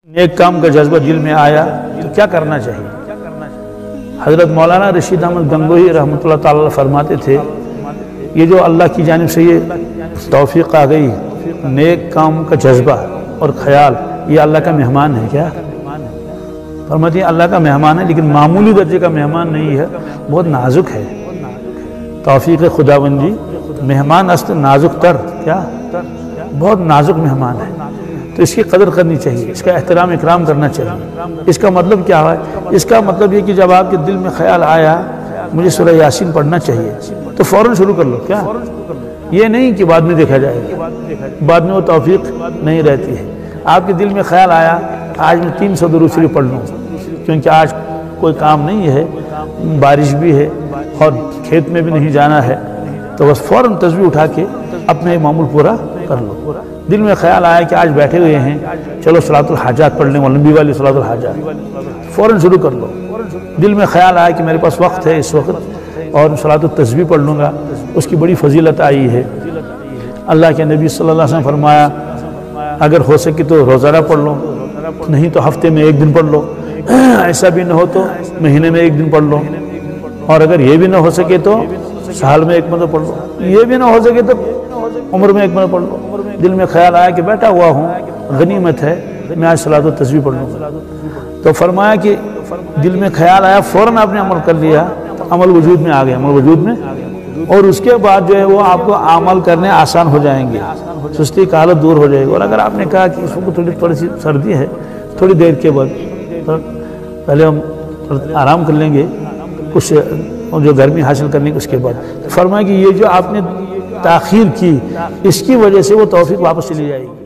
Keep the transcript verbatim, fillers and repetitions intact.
نیک کام کا جذبہ دل میں آیا تو کیا کرنا چاہیے؟ حضرت مولانا رشید احمد گنگوہی رحمۃ اللہ تعالی فرماتے تھے، یہ جو اللہ کی جانب سے یہ توفیق آ گئی، نیک کام کا جذبہ اور خیال، یہ اللہ کا مہمان ہے کیا؟ فرماتے ہیں اللہ کا مہمان ہے، لیکن معمولی درجے کا مہمان نہیں ہے، بہت نازک ہے۔ توفیق خداوندی مہمان است نازک تر، کیا؟ بہت نازک مہمان ہے، تو اس کی قدر کرنی چاہیے، اس کا احترام اکرام کرنا چاہیے۔ اس کا مطلب کیا ہے؟ اس کا مطلب یہ کہ جب آپ کے دل میں خیال آیا مجھے سورہ یاسین پڑھنا چاہیے تو فوراً شروع کر لو، کیا؟ یہ نہیں کہ بعد میں دیکھا جائے گا، بعد میں وہ توفیق نہیں رہتی ہے۔ آپ کے دل میں خیال آیا آج میں تین سو درود شریف پڑھ لوں کیونکہ آج کوئی کام نہیں ہے، بارش بھی ہے اور کھیت میں بھی نہیں جانا ہے، تو بس فوراً تسبیح اٹھا کے اپنے معمول پورا کر لو۔ دل میں خیال آیا کہ آج بیٹھے ہوئے ہیں، چلو صلاۃ الحاجات پڑھ لیں، لمبی والی صلاۃ الحاجات، فوراً شروع کر لو۔ دل میں خیال آیا کہ میرے پاس وقت ہے اس وقت اور صلاۃ التسبیح پڑھ لوں گا، اس کی بڑی فضیلت آئی ہے۔ اللہ کے نبی صلی اللہ علیہ وسلم فرمایا اگر ہو سکے تو روزانہ پڑھ لو، نہیں تو ہفتے میں ایک دن پڑھ لو، ایسا بھی نہ ہو تو مہینے میں ایک دن پڑھ لو، اور اگر یہ بھی نہ ہو سکے تو سال میں ایک مرتبہ پڑھ لو، یہ بھی نہ ہو سکے تو عمر میں ایک مرتبہ پڑھ لو۔ دل میں خیال آیا کہ بیٹھا ہوا ہوں، غنیمت ہے، میں آج صلاۃ التسبیح پڑھ لوں گا، تو فرمایا کہ دل میں خیال آیا فوراً آپ نے عمل کر لیا، عمل وجود میں آ گیا، عمل وجود میں، اور اس کے بعد جو ہے وہ آپ کو عمل کرنے آسان ہو جائیں گے، سستی کا حالت دور ہو جائے گی۔ اور اگر آپ نے کہا کہ اس وقت تھوڑی تھوڑی سی سردی ہے، تھوڑی دیر کے بعد پہلے ہم آرام کر لیں گے، کچھ جو گرمی حاصل کرنے کے اس کے بعد، فرمایا کہ یہ جو آپ نے تاخیر کی اس کی وجہ سے وہ توفیق واپس چلی جائے گی۔